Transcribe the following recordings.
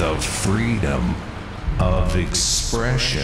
the freedom of expression.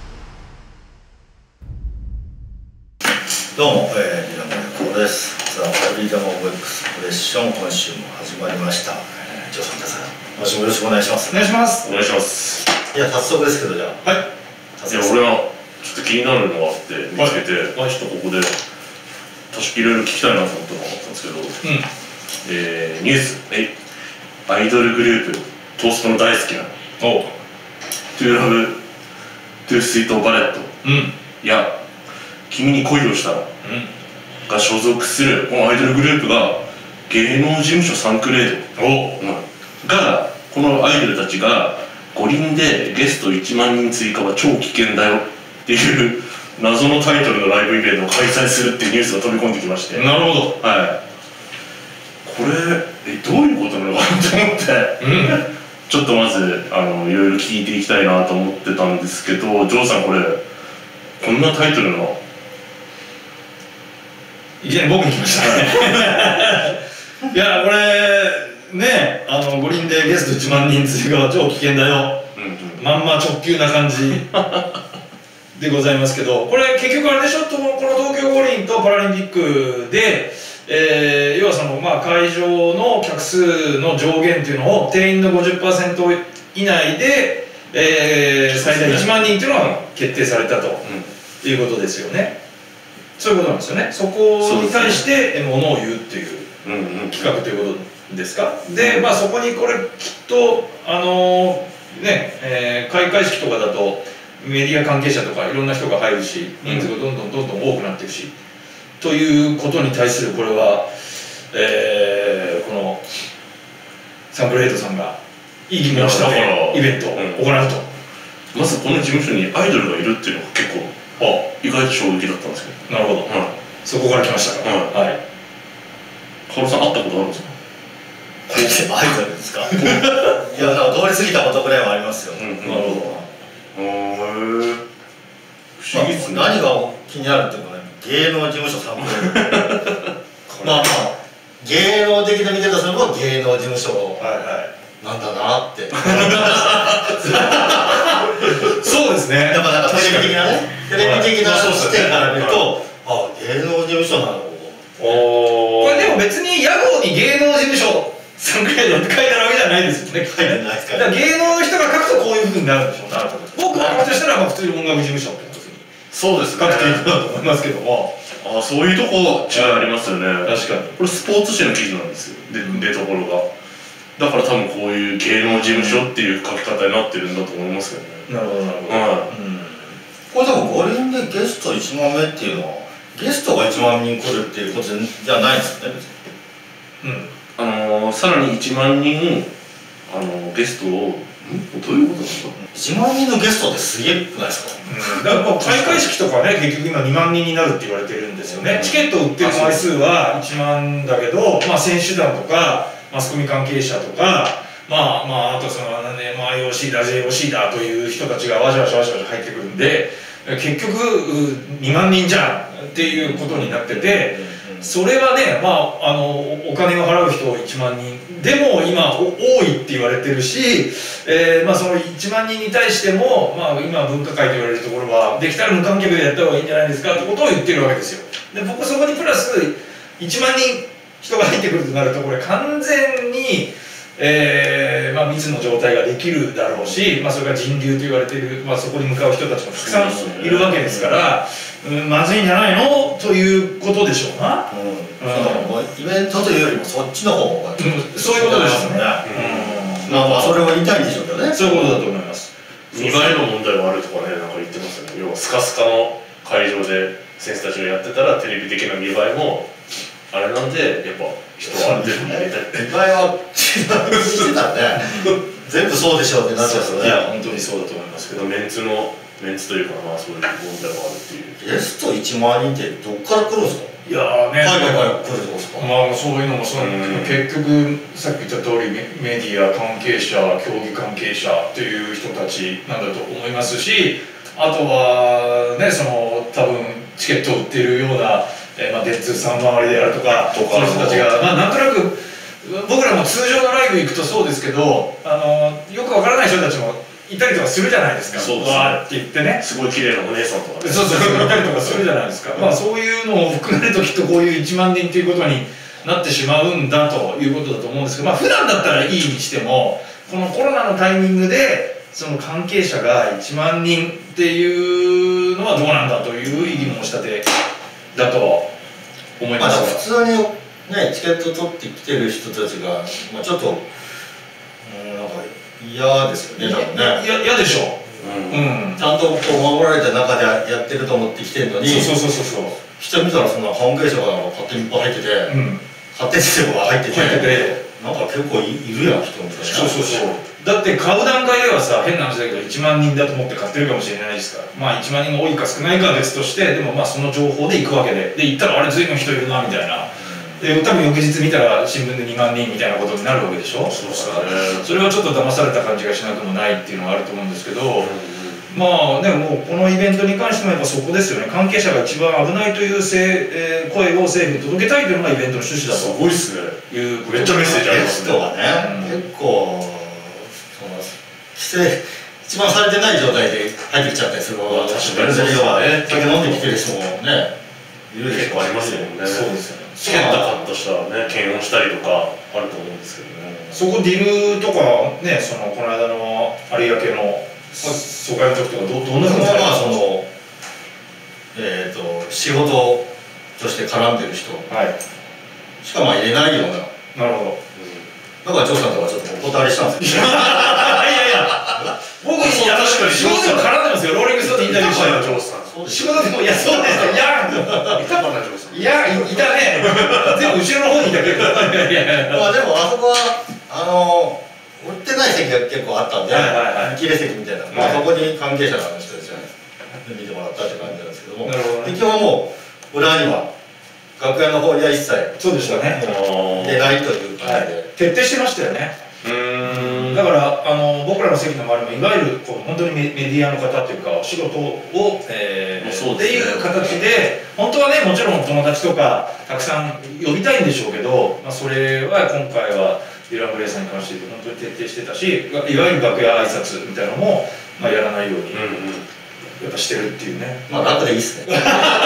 どうも、リラモネコです。ザ・フリーダム・オブ・エクスプレッション、今週も始まりました。ジョーさん、皆さん、今週もよろしくお願いします。 お願いします。 お願いします。 いや、早速ですけど、じゃあ。 はい。 いや、俺はちょっと気になるのがあって見つけて、ちょっとここでいろいろ聞きたいなと思ったのがあったんですけど、ニュース、アイドルグループ、トーストの大好きなトゥーラブ・トゥースイート・バレット、や君に恋をしたら、が所属するこのアイドルグループが芸能事務所サンクレードが、このアイドルたちが五輪でゲスト1万人追加は超危険だよっていう謎のタイトルのライブイベントを開催するっていうニュースが飛び込んできまして、 なるほど。 はい、これどういうことなのかなと思って、ちょっとまずいろいろ聞いていきたいなと思ってたんですけど、ジョーさん、こんなタイトルのいきなり僕に来ましたね。いや、これね、五輪でゲスト1万人追加は超危険だよ、まんま直球な感じでございますけど、これ結局あれでしょ、この東京五輪とパラリンピックで、要はその、会場の客数の上限っていうのを定員の 50% 以内で、最大1万人っていうのが決定されたと、いうことですよね。そういうことなんですよね。そこに対してものを言うっていう企画ということですか。で、そこにこれきっと開会式とかだとメディア関係者とかいろんな人が入るし、人数がどんどん多くなっていくし、ということに対するこれは、このサンクレートさんが異議申し立てイベントを行うと。 まずこの事務所にアイドルがいるっていうのが結構意外と衝撃だったんですけど。 なるほど、そこから来ましたか。はい。 カオルさん、会ったことあるんですか？ アイドルですか？いや、なんか通り過ぎたことぐらいはありますよ。なるほど。 不思議ですね。 何が気になるっていうのはね、芸能事務所サンクレード。芸能的な見方すれば芸能事務所なんだなって。 そうですね。 やっぱなんかテレビ的なね、テレビ的な視点から見ると、芸能事務所なの。 これでも別に屋号に芸能事務所サンクレードって書いてあるわけじゃないですよね。 書いてないですから。 だから芸能の人が書くとこういうふうになるんでしょうね。僕が書くとしたら普通に音楽事務所ってことにそうですね、 書くといいかなと思いますけども。 そういうとこ違いありますよね。 確かに。 これスポーツ紙の記事なんですよ、出所が。だから多分こういう芸能事務所っていう書き方になってるんだと思いますけどね。 なるほどなるほど。 これでも五輪でゲスト1万目っていうのはゲストが1万人来るっていうことじゃないですよね、別に。さらに1万人ゲストをどういうことですか ？1万人のゲストってすげえくないですか？ だから開会式とかね、結局今2万人になるって言われてるんですよね。チケット売ってる枚数は1万だけど、選手団とかマスコミ関係者とか、あとそのIOC だ JOC だという人たちがわしゃわしゃわしゃわしゃ入ってくるんで、結局2万人じゃんっていうことになってて、それはね、お金を払う人1万人でも今多いって言われてるし、その1万人に対しても、今分科会と言われるところはできたら無観客でやった方がいいんじゃないですかってことを言ってるわけですよ。で、僕そこにプラス1万人人が入ってくるとなると、これ完全に密の状態ができるだろうし、それから人流と言われている、そこに向かう人たちもたくさんいるわけですから、まずいんじゃないのということでしょうな。 イベントというよりもそっちの方がそういうことですよね。 それを言いたいんでしょうけどね。 そういうことだと思います。 見栄えの問題はあるとかね、なんか言ってますよね。要はスカスカの会場で選手たちがやってたらテレビ的な見栄えもあれなんで、やっぱ人はある程度入れたい。 見栄えはしてたらね、全部そうでしょうってなっちゃうよね。 いや、本当にそうだと思いますけど、 メンツというか、そういう問題があるっていう。 ゲスト1万人ってどっから来るんですか？ いやーね、 海外から来るってことですか？ そういうのもそうなんですけど、結局さっき言った通りメディア関係者、競技関係者という人たちなんだと思いますし、あとはね、多分チケットを売ってるような電通さん周りであるとか、そういう人たちがなんとなく僕らも通常のライブ行くとそうですけど、よくわからない人たちもいたりとかするじゃないですか。 そうですね。 わーって言ってね。 すごい綺麗なお姉さんとかね。 そういたりとかするじゃないですか。まあそういうのを含めるときっとこういう1万人ということになってしまうんだということだと思うんですけど、まあ普段だったらいいにしても、このコロナのタイミングでその関係者が1万人っていうのはどうなんだという異議申し立てだと思いました。 普通にね、チケット取ってきてる人たちが、まあ、ちょっと、なんか嫌ですよね、多分ね。 嫌でしょう。 ちゃんとこう守られた中でやってると思ってきてるのに、 そう人見たらそんな関係者が勝手にいっぱい入ってて、勝手にしても入ってて、なんか結構いるやん、人みたいな。 だって買う段階ではさ、変な話だけど1万人だと思って買ってるかもしれないですから、まあ1万人が多いか少ないかは別として、でもまあその情報で行くわけで、行ったらあれ随分人いるなみたいな。で多分翌日見たら新聞で2万人みたいなことになるわけでしょ。それはちょっと騙された感じがしなくもないっていうのがあると思うんですけど、まあでももうこのイベントに関してもやっぱそこですよね。関係者が一番危ないという声を政府に届けたいというのがイベントの趣旨だと。 すごいっすね。めっちゃメッセージありますね。 ゲストがね、結構規制一番されてない状態で入ってきちゃったりするのは確かに酒飲んできてる人もねいるでしょ。 結構ありますよね。そうですよね。チケットカットしたらね、検温したりとかあると思うんですけどね。 そこディルとかね、この間の有明の総会の時とかどんなふうにされますか？ 仕事として絡んでる人しかまあ入れないような。 なるほど。 だからジョーさんとかちょっとお断りしたんですけど。 僕確かに仕事でも絡んでますよ。ローリングストーンでインタビューしたよ、ジョーさん。仕事でも、いや、そうですよ。いや、いたかな、ジョーさん。いや、いたね。全部後ろの方にいたけど。 まあでも、あそこは、売ってない席が結構あったんで、見切れ席みたいな、そこに関係者の人たちが見てもらったって感じなんですけども、基本もう、裏には、楽屋の方には一切、 そうでしたね。 出ないという感じで。 徹底してましたよね。だから僕らの席の周りもいわゆるこう本当にメディアの方っていうかお仕事をっていう形で本当はねもちろん友達とかたくさん呼びたいんでしょうけど、まあ、それは今回はデュラン・ブレイさんに関して本当に徹底してたしいわゆる楽屋挨拶みたいなのも、まあ、やらないようにやっぱしてるっていうね。 まあ楽でいいっすね。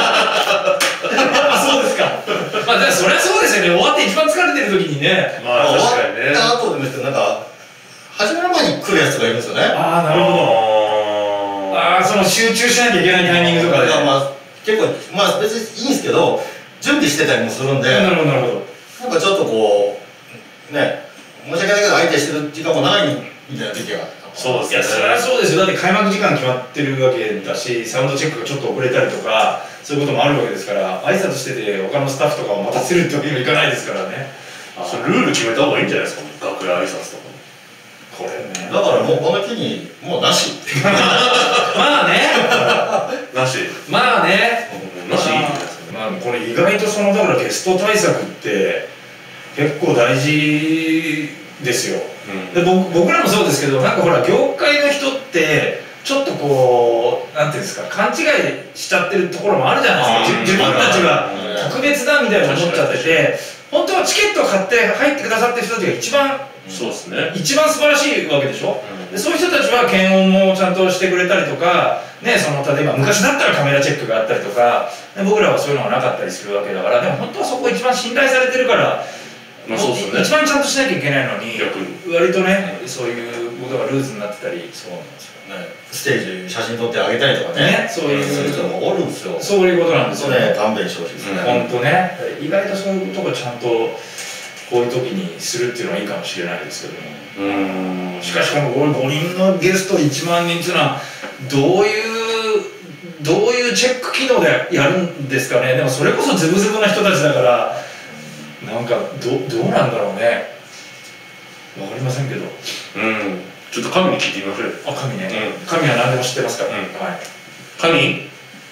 そうですか。まあじゃあそりゃそうですよね。終わって一番疲れてる時にね。 まあ確かにね。 終わった後でもなんか始める前に来るやつがいるんですよね。 ああなるほど。その集中しなきゃいけないタイミングとかで。 まあ結構まあ別にいいんですけど準備してたりもするんで。 なるほどなるほど。 なんかちょっとこうね申し訳ないけど相手してる時間もないみたいな時が。 そうですね。いやそれはそうですよ。だって開幕時間決まってるわけだし、サウンドチェックがちょっと遅れたりとか、そういうこともあるわけですから、挨拶してて他のスタッフとかを待たせるってわけにはいかないですからね。 それルール決めた方がいいんじゃないですか。楽屋挨拶とか。 これね。 だからもうこの機にもうなし。 まあね。 なし。 まあね。 なしいいですね。 まあこれ意外とだからゲスト対策って結構大事ですよ。で僕らもそうですけど、なんかほら業界の人ってちょっとこうなんていうんですか勘違いしちゃってるところもあるじゃないですか。自分たちが特別だみたいな思っちゃってて、本当はチケットを買って入ってくださってる人たちが一番そうですね。 一番素晴らしいわけでしょ。でそういう人たちは検温もちゃんとしてくれたりとかね、例えば昔だったらカメラチェックがあったりとか、僕らはそういうのがなかったりするわけだから、でも本当はそこ一番信頼されてるから。 まあそうですね、 一番ちゃんとしなきゃいけないのに割とね、そういうことがルーズになってたり。 そうなんですよね。ステージ写真撮ってあげたりとかね、そういう人もおるんですよ。 そういうことなんですよね。 勘弁してほしいですね。 本当ね、意外とそういうことがちゃんとこういう時にするっていうのはいいかもしれないですけども。しかしこの5人のゲスト1万人っていうのはどういうチェック機能でやるんですかね。でもそれこそズブズブな人たちだから。なんかどうなんだろうね。わかりませんけど。 ちょっと神に聞いてみましょうよ。 神ね。神は何でも知ってますから。はい。 神。はい。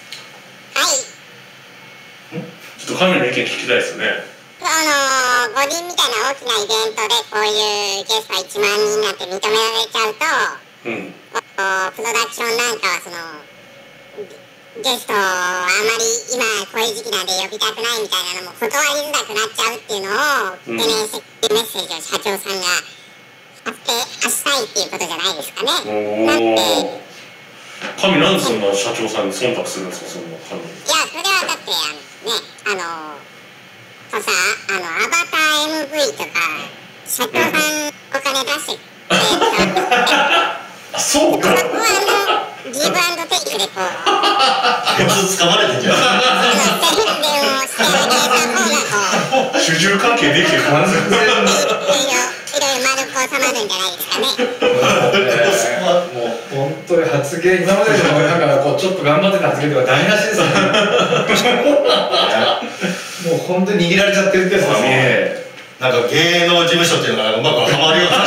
ちょっと神の意見聞きたいですよね。 5人みたいな大きなイベントでこういうゲストが1万人になって認められちゃうと、プロダクションなんかはゲストをあまり今こういう時期なんで呼びたくないみたいなのも断りづらくなっちゃうっていうのを懸念してメッセージを社長さんが発したいっていうことじゃないですかね。なんで神なんでそんな社長さんに忖度するんですか、そんな神。いや、それはだってアバター MV とか社長さんお金出してくれたあ、そうか。 そこはギブアンドテイクでこう普通掴まれてんじゃん。 宣伝をしてあげた方がこう主従関係できてる完全いろいろ丸く収まるんじゃないですかね。 もう本当に発言、今まででもなんかこうちょっと頑張ってた発言とか台無しですね。もう本当に握られちゃってるってやつですね。 なんか芸能事務所っていうのがうまくはまるような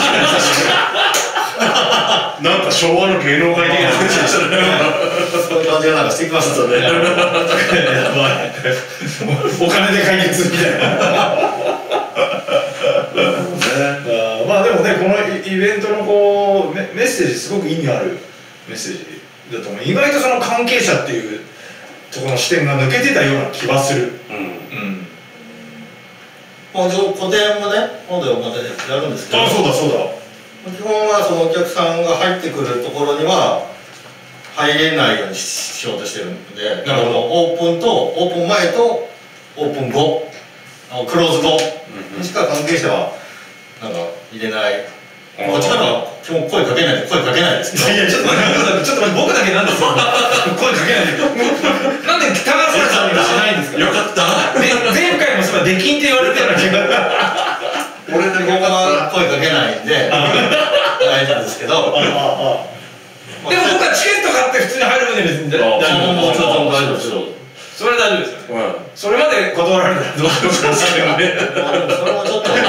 なんか昭和の芸能界的な話でしたね。 そういう感じがなんかしてきましたね。やばい。 お金で解決みたいな。まあでもね、このイベントのこうメッセージすごく意味あるメッセージだと思う。意外とその関係者っていうところの視点が抜けてたような気はする。 個展もね、今度またやるんですけど。 あ、そうだそうだ。 基本はそのお客さんが入ってくるところには入れないようにしようとしてるんで、だからオープン前とオープン後、クローズ後にしか関係者はなんか入れない。こっちからは基本声かけないですけど。 いや、ちょっと待って、僕だけなんですよ。声かけないで。なんで高橋さんにはしないんですか。 よかった。 前回もそうだ、出禁って言われてるような気が。 俺だけは声かけないんで大丈夫ですけど。でも僕はチケット買って普通に入る分で別に大丈夫ですよ。それは大丈夫ですよ。それまで断られたらどうしようかですけどね。 それはちょっと。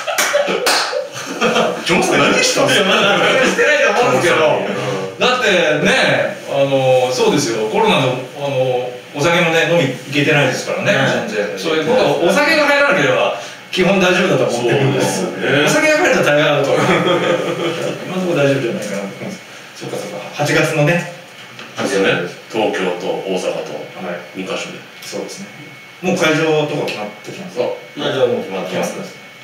ジョンさん何したんですか。 してないと思うんですけど、だってね、そうですよ、コロナのお酒もね飲み行けてないですからね、全然。そういうこと、お酒が入らなければ基本大丈夫だと思ってるんです。お酒が入ると大概アウト。今のところ大丈夫じゃないかな。そうかそうか。8月のね。 東京と大阪と2カ所で。 そうですね。もう会場とか決まってきますか。 会場も決まってます。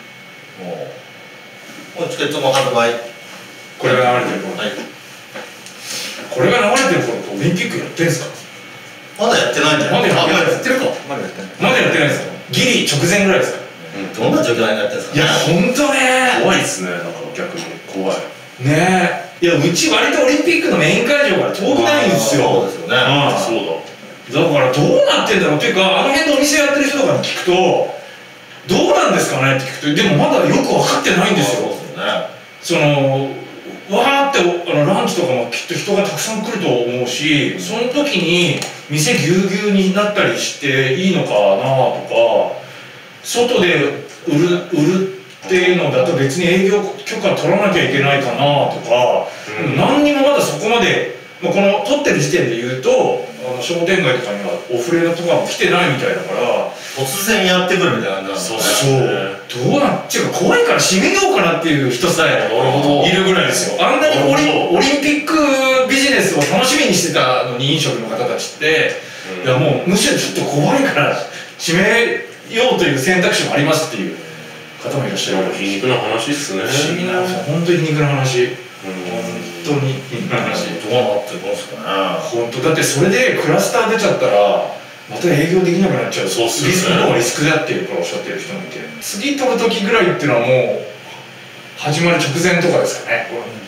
もうチケットも発売。 これが流れてる頃。これが流れてる頃ってオリンピックやってんすか。 まだやってないんじゃない。 まだやってるか。まだやってないですか。ギリ直前ぐらいですか。 どんな状況になってるんですか。 いや本当ね。 怖いですね。なんか逆に怖い。 ねえ。いやうち割とオリンピックのメイン会場から遠くないんですよ。 そうですよね。 そうだ。だからどうなってんだろうっていうか、あの辺のお店やってる人とかに聞くとどうなんですかねって聞くと、でもまだよく分かってないんですよ。そのわーってランチとかもきっと人がたくさん来ると思うし、その時に店ぎゅうぎゅうになったりしていいのかなとか、外で売るっていうのだと別に営業許可取らなきゃいけないかなとか、何にもまだそこまで、この取ってる時点で言うと商店街とかにはオフレのとかも来てないみたいだから、 突然やってくるみたいな感じなんですね。 そうどうなっていうか、怖いから閉めようかなっていう人さえいるぐらいですよ。あんなにオリンピックビジネスを楽しみにしてたのに飲食の方たちって、いやもうむしろちょっと怖いから閉めようという選択肢もありますっていう方もいらっしゃる。 皮肉な話っすね。 不思議な、本当に皮肉な話。本当に皮肉な話。 どうなってるんですかね。 本当だってそれでクラスター出ちゃったらまた営業できなくなっちゃう。リスクの方がリスクだっていうからおっしゃってる人もいて、次取る時ぐらいっていうのはもう始まる直前とかですかね。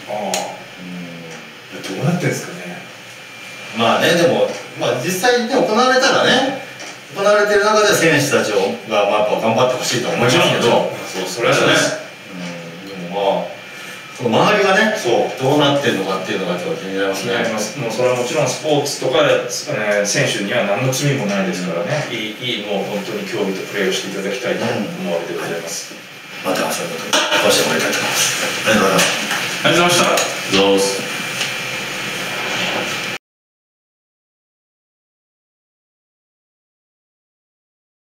どうなってんですかね。 まあね、でも実際に行われたらね、行われてる中で選手たちがやっぱ頑張ってほしいと思いますけど、 それはそうです。 でもその周りがね、どうなってるのかっていうのがちょっと気になりますね。 もうそれはもちろんスポーツとか選手には何の罪もないですからね。いいもう本当に競技とプレーをしていただきたいと思われてございます。 またそういうことにお越しもらいたいと思います。ありがとうございました。 ありがとうございました。